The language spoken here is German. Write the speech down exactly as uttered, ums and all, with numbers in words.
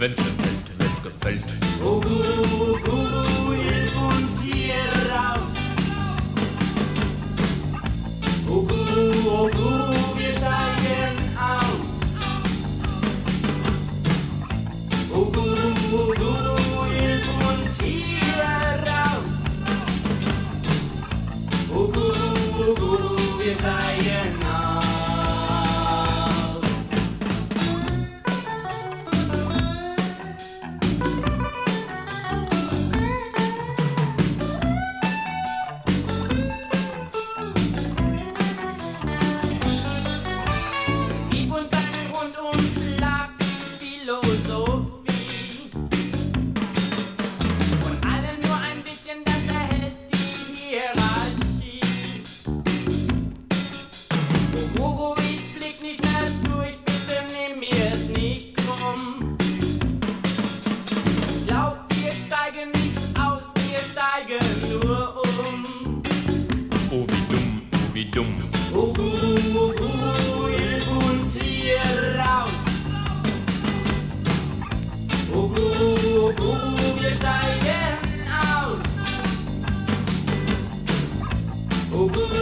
Welt, Welt, Welt gefällt. Oh Guru, Guru, hilf uns hier raus. Oh Guru, oh Guru, wir steigen aus. Oh Guru, oh Guru, hilf uns hier raus. Oh Guru, oh Guru, wir steigen aus. Oh Guru, oh Guru, hilf uns hier raus. Oh Guru, oh Guru, wir steigen aus. Oh Guru,